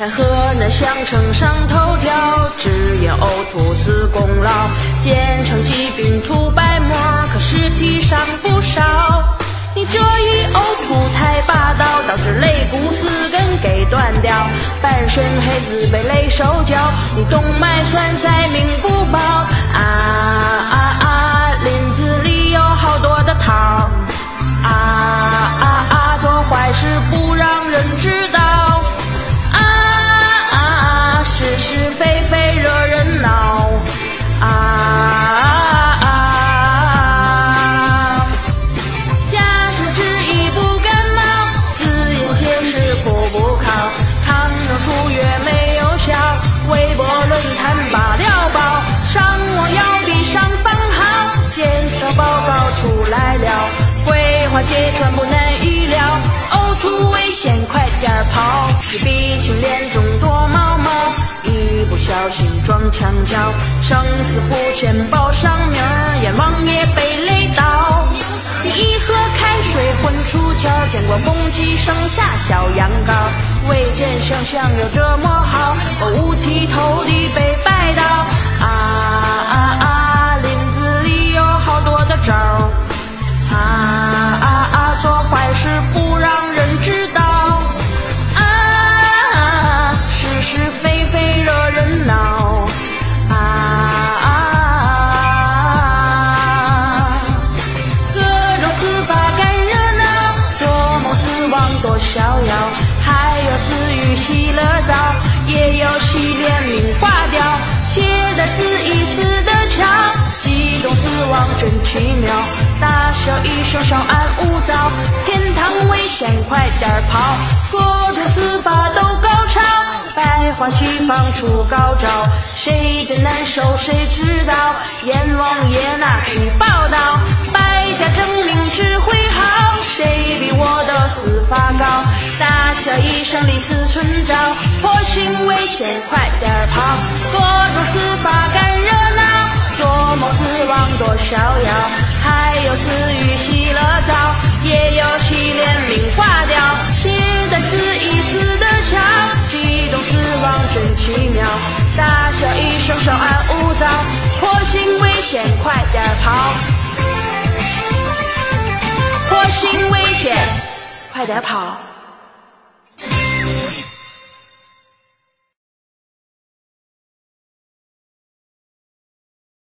看河南项城上头条，只言呕吐死功劳，简称疾病吐白沫，可尸体上不少。你这一呕吐太霸道，导致肋骨四根给断掉，半身黑子被雷手脚，你动脉栓塞命不保。林子里有好多的桃，做坏事不让人知道，是是非非惹人恼，家书之意不感冒，私言解释苦不考，抗争数月没有效，微博论坛罢了报，上网要比上访好，检测报告出来了，桂花揭穿不难预料，呕吐危险快点跑，一笔青脸中躲猫猫，一不小心撞墙角，生死簿前报上名儿，阎王爷被雷倒。你一喝开水混出窍，见过公鸡生下小羊羔，未见想象有这么好，我五体投地被拜倒。林子里有好多的招儿，做坏事不让人知道，是是非非惹人恼，各种死法干热闹，做梦死亡多逍遥，还有死于洗了澡，也有洗脸命化掉，写的字意思的巧，激动死亡真奇妙，大笑一声稍安勿躁，天堂危险快点跑，各种死法都高潮，百花齐放出高招，谁真难受谁知道，阎王爷拿去报道，百家争鸣只会好，谁比我的死法高，大笑一声离死存招，迫行危险快点跑，各种死法干热闹，做梦死亡多逍遥，还有死于洗了澡，也有洗脸命化掉，写的字意思的巧，激动死亡真奇妙，大笑一声稍安勿躁，迫行危险快点跑，迫行危险快点跑。